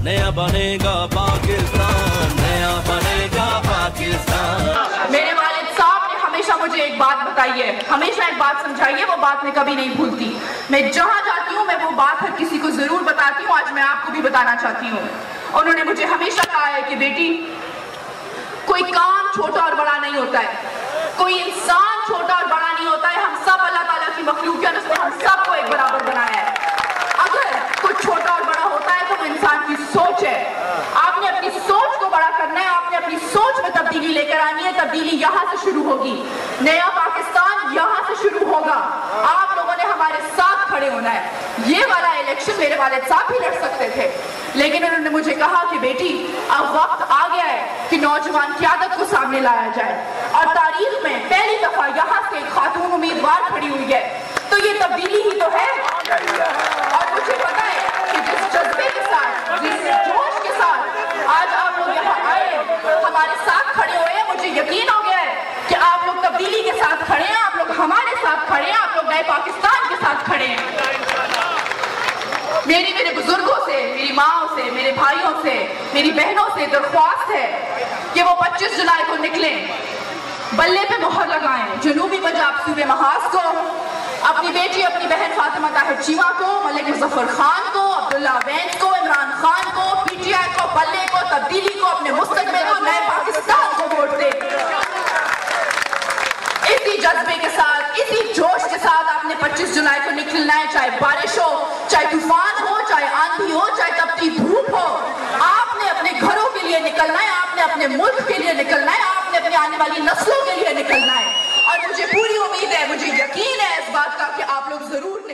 नया बनेगा पाकिस्तान, नया बनेगा पाकिस्तान। मेरे वालिद साहब ने हमेशा मुझे एक बात बताई है, हमेशा एक बात समझाई है, वो बात मैं कभी नहीं भूलती। मैं जहां जाती हूँ मैं वो बात हर किसी को जरूर बताती हूँ, आज मैं आपको भी बताना चाहती हूँ। उन्होंने मुझे हमेशा कहा है कि बेटी, कोई काम छोटा और बड़ा नहीं होता है, कोई इंसान छोटा और बड़ा नहीं होता है, हम सब अल्लाह ताला की मखलूक है, उसने हम सबको एक बराबर बनाया है। अगर कोई छोटा और बड़ा होता है तो वो इंसान की सोच है। आपने अपनी सोच को बड़ा करना है, आपने अपनी सोच में तब्दीली लेकर आनी है। तब्दीली यहाँ से शुरू होगी, नया पाकिस्तान यहाँ से शुरू होगा। आप लोगों ने हमारे साथ खड़े होना है। ये वाला इलेक्शन मेरे वालिद साहब भी लड़ सकते थे, लेकिन उन्होंने मुझे कहा कि बेटी, अब वक्त आ गया है कि नौजवान क़यादत को सामने लाया जाए, और तारीख में पहली दफा यहाँ से एक खातून उम्मीदवार खड़ी हुई है, तो ये तब्दीली ही तो है। और मुझे पता है कि जिस जज्बे के साथ, जिस जोश के साथ आज आप लोग यहाँ आए, हमारे साथ खड़े हुए हैं, मुझे यकीन हो गया है कि आप लोग तब्दीली के साथ खड़े हैं, आप लोग हमारे साथ खड़े हैं, आप लोग नए पाकिस्तान के साथ खड़े हैं। मेरे बुजुर्गों से, मेरी माओ से, मेरे भाइयों से, मेरी बहनों से दरख्वास्त है कि वो 25 जुलाई को निकलें, बल्ले पे मोहर लगाएं। जनूबी पंजाब सूबे महाज को, अपनी बेटी, अपनी बहन फातिमा ताहिर चीमा को, मलिक मुजफ्फर खान को, अब्दुल्ला अवैध को, इमरान खान को, PTI को, बल्ले को, तब्दीली को, अपने मुस्तकबिल को, नए पाकिस्तान को वोट दें। इसी जज्बे के साथ, इसी जोश के साथ आपने 25 जुलाई को निकलना है, चाहे बारिश हो, चाहे तूफान हो, चाहे आंधी हो, चाहे तपती धूप हो। आपने अपने घरों के लिए निकलना है, आपने अपने मुल्क के लिए निकलना है, आपने अपनी आने वाली नस्लों के लिए निकलना है। और मुझे पूरी उम्मीद है, मुझे यकीन है इस बात का कि आप लोग जरूर